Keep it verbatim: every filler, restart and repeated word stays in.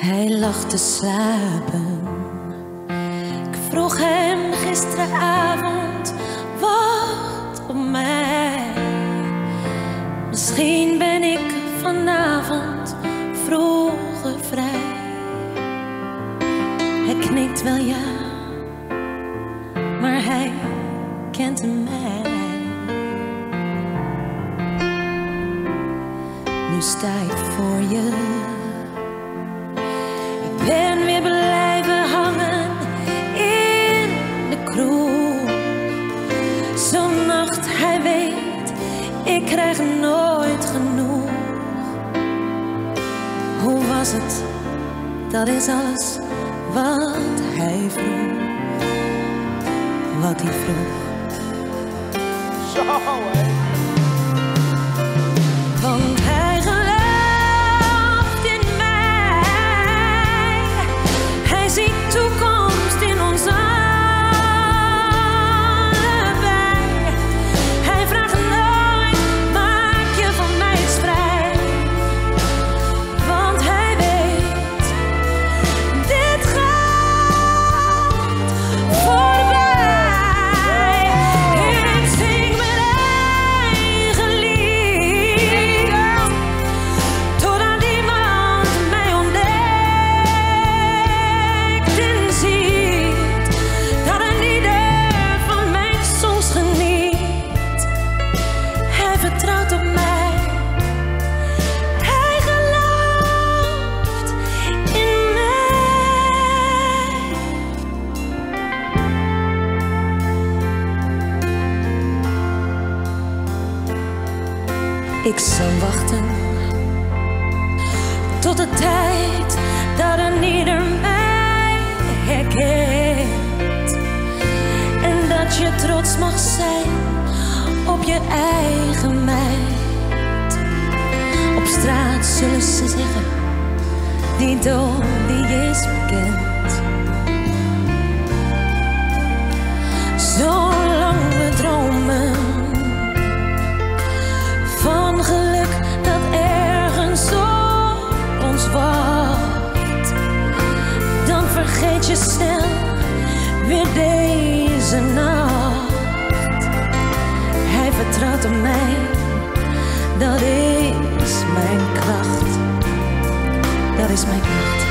Hij lag te slapen. Ik vroeg hem gisteravond, wacht op mij. Misschien ben ik vanavond vroeger vrij. Hij knikt wel ja, maar hij kent mij. Nu sta ik voor je. Ik ben weer blijven hangen in de kroeg. Zo'n nacht, hij weet, ik krijg nooit genoeg. Hoe was het? Dat is alles wat hij vroeg. Wat hij vroeg. Zo, hé. Want hij gelooft in mij. Hij ziet toekomst in ons allebei. Hij vraagt nooit, maak je van mij eens vrij. Want hij weet, dit gaat voorbij. Ik zing mijn eigen lied, totdat iemand mij ontdekt en ziet dat een ieder van mijn songs geniet. Hij vertrouwt op mij, hij gelooft in mij. Ik zal wachten tot de tijd dat een ieder mij herkent. En dat je trots mag zijn op je eigen meid. Op straat zullen ze zeggen, die dood die is bekend. Zolang we dromen van geluk dat ergens op ons wacht, dan vergeet je snel weer deze nacht. Hij vertrouwt op mij, dat is mijn kracht. Dat is mijn kracht.